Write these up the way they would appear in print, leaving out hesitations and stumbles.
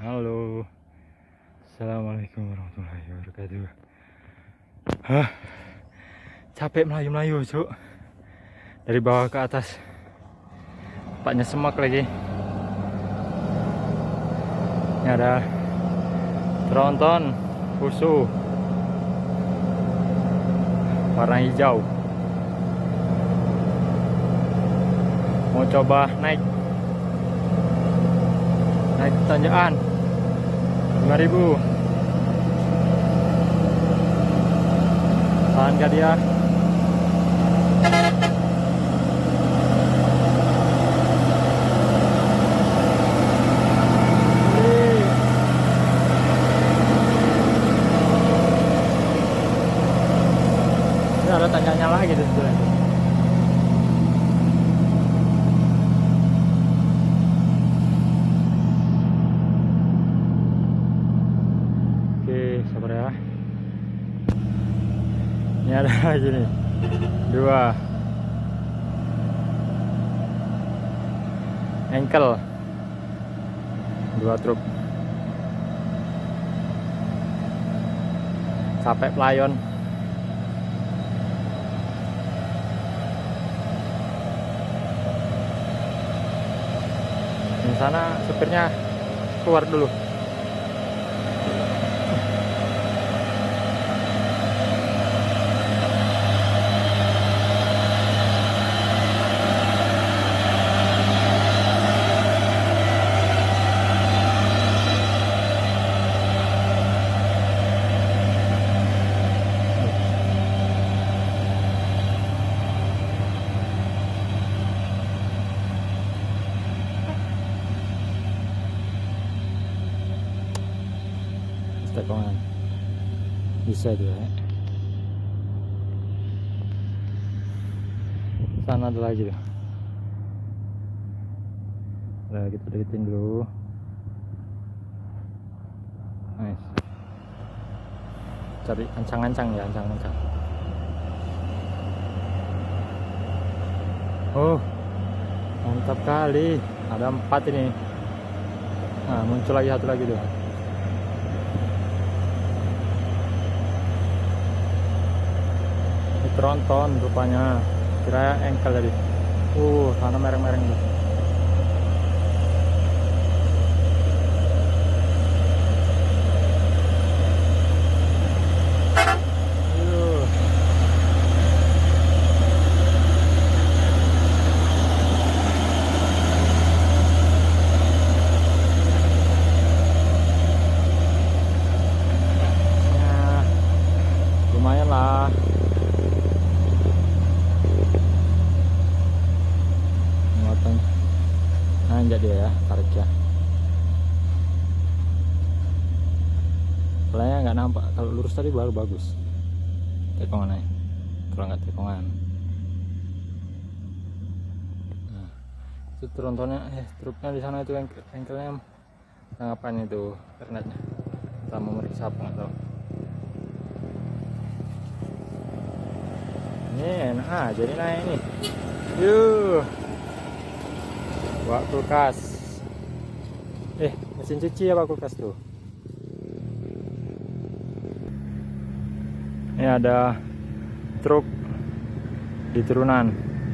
Halo, assalamualaikum warahmatullahi wabarakatuh. Capek melayu-melayu, cuk. Dari bawah ke atas, tempatnya semak lagi. Ini ada tronton fuso warna hijau. Mau coba naik tanjakan 5.000. Tahan gak dia? Ini ada tanjakannya lagi di situ. Sabar ya. Ini ada lagi nih 2 engkel, 2 truk. Capek pelayon. Di sana supirnya keluar dulu. Tekongan bisa tuh ya. Sana ada lagi tuh. Nah, kita deketin dulu. Nice. Cari ancang-ancang ya, ancang-ancang. Oh, mantap kali. Ada 4 ini. Nah, muncul lagi satu lagi tuh. Tronton rupanya, kira engkel tadi. Sana mereng-mereng tuh. Nah, lumayan lah. Nanjak dia ya, tarik ya. Soalnya nggak nampak, kalau lurus tadi baru bagus. Tekongan aja, kalau nggak tekongan. Nah, itu trontonnya, truknya di sana itu engkelnya. Ngapain itu kernetnya? Kita mau meriksa apa nggak tahu. Ini enak aja nih naik nih. Yuh. Bawa kulkas. Mesin cuci ya, Pak, kulkas tuh. Ini ada truk di turunan.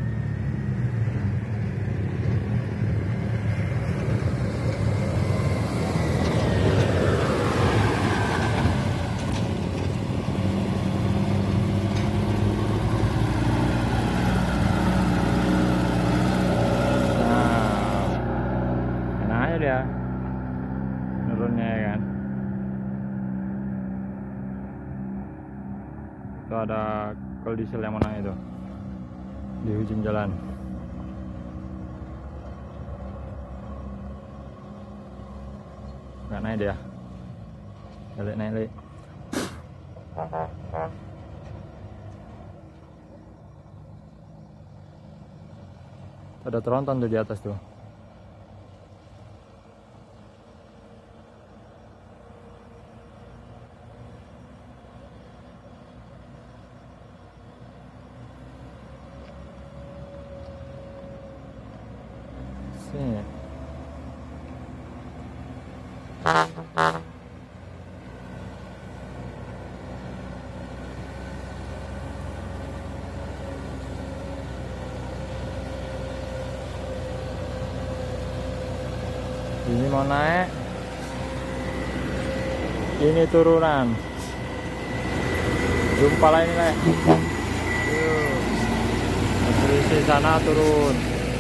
Dia nurunnya ya kan. Itu ada kol diesel yang mana itu di ujung jalan. Nggak naik dia, naik. Ada tronton tuh di atas tuh. Sini. Ini mau naik, ini turunan. Jumpa lah ini nih. Dari sana turun.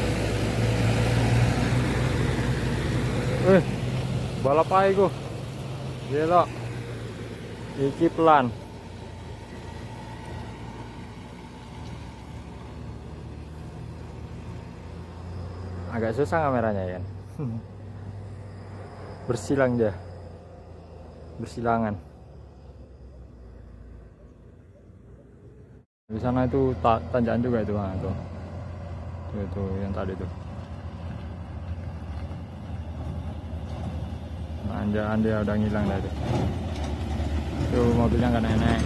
Balap aja gue. Gila. Iki pelan. Agak susah kameranya kan. Bersilang dia, bersilangan. Di sana itu tanjakan juga itu, nah, itu yang tadi tuh. Tanjakan dia udah ngilang dah itu. Itu mobilnya nggak naik-naik.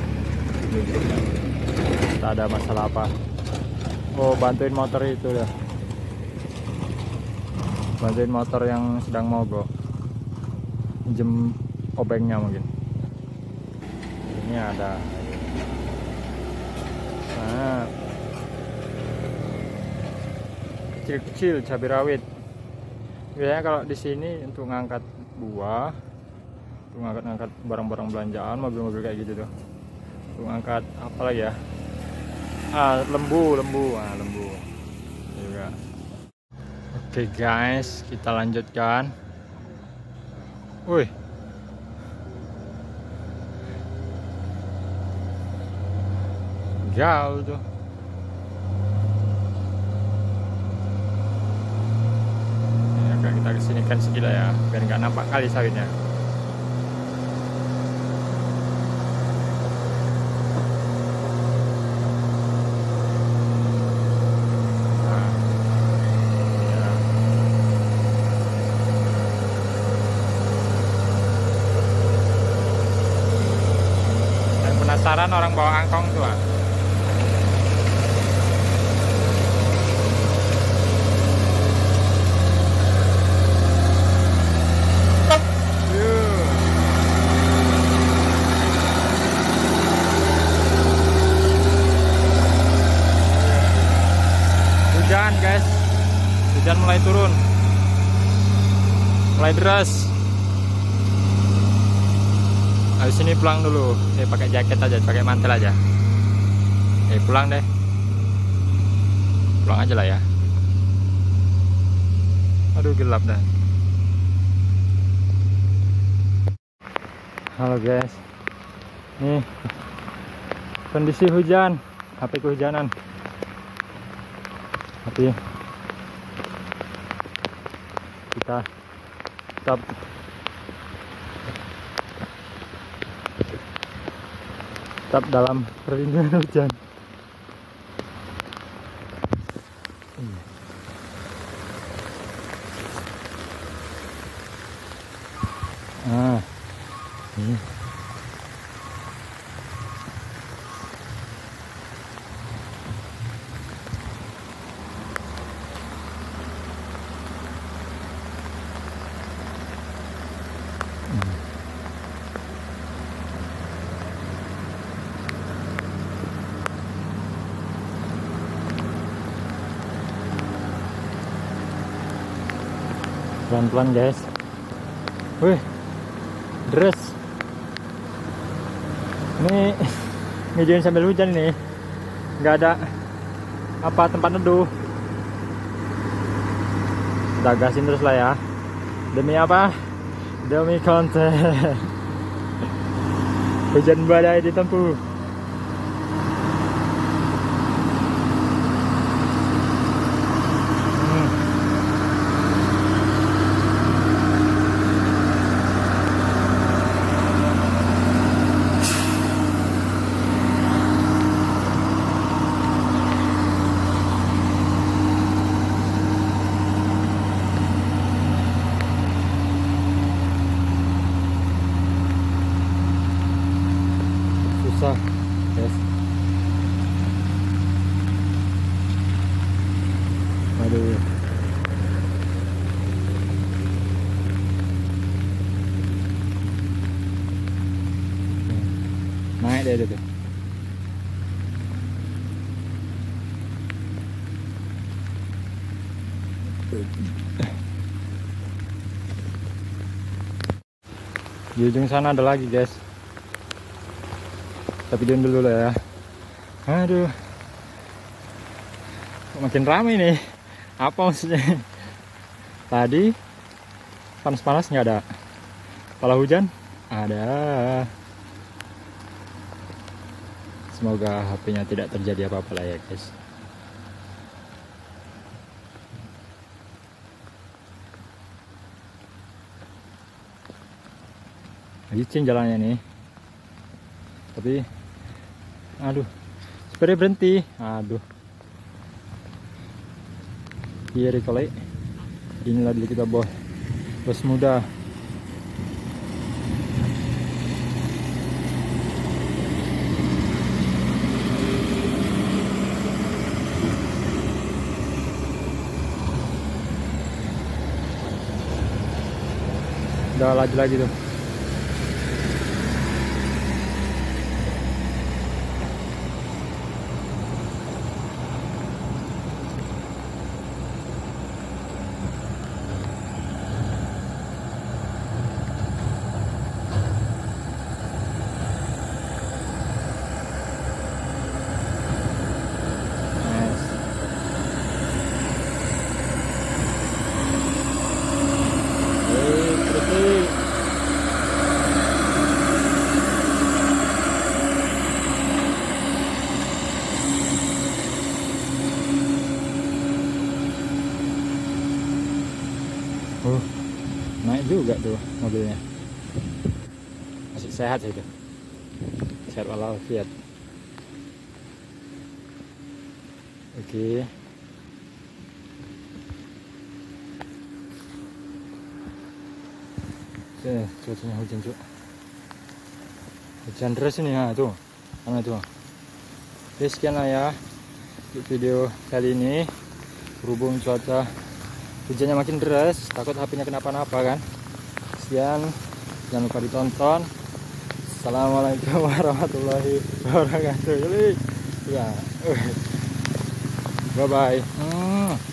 Tak ada masalah apa. Oh, bantuin motor itu ya. Bantuin motor yang sedang mogok. Pinjem obengnya mungkin. Ini ada. Nah, kecil-kecil cabai rawit. Biasanya kalau di sini untuk ngangkat buah, untuk ngangkat barang-barang belanjaan, mobil-mobil kayak gitu tuh. Untuk ngangkat apa lagi ya? Lembu. Lembu juga. Oke guys, kita lanjutkan. Wih, jauh tuh. Ini agak kita kesinikan sedikit ya, biar nggak nampak kali sawitnya. Penasaran orang bawa angkong tuh. Hujan guys, hujan mulai turun, mulai deras. Habis ini pulang dulu. Pakai jaket aja, pakai mantel aja. Pulang deh. Pulang aja lah ya. Aduh, gelap dah. Halo guys. Nih kondisi hujan. HP kehujanan. Tapi kita tetap dalam perlindungan hujan. Ini. Pelan-pelan guys. Wih, deras. Ini ngejalan sambil hujan nih. Nggak ada apa tempat neduh. Kita gasin terus lah ya. Demi apa? Demi konten. Hujan badai ditempuh. Susah, guys. Aduh. Naik deh itu. Di ujung sana ada lagi guys, tapi diam dulu ya. Aduh, makin ramai nih. Apa maksudnya? Tadi panas-panas nggak ada, kalau hujan ada. Semoga HP-nya tidak terjadi apa-apa lah ya guys. Licin jalannya nih, tapi aduh, sepeda berhenti. Aduh, iya kali inilah dulu kita bos muda. Udah laju lagi tuh. Naik juga tuh mobilnya, masih sehat sih itu, sehat walafiat. Oke. Cuacanya hujan juga, hujan deras ini ya tuh, mana tuh. Oke, sekian lah ya video kali ini. Berhubung cuaca hujannya makin deras, takut HP-nya kenapa-napa kan. Sekian, jangan lupa ditonton. Assalamualaikum warahmatullahi wabarakatuh. Ya, bye bye.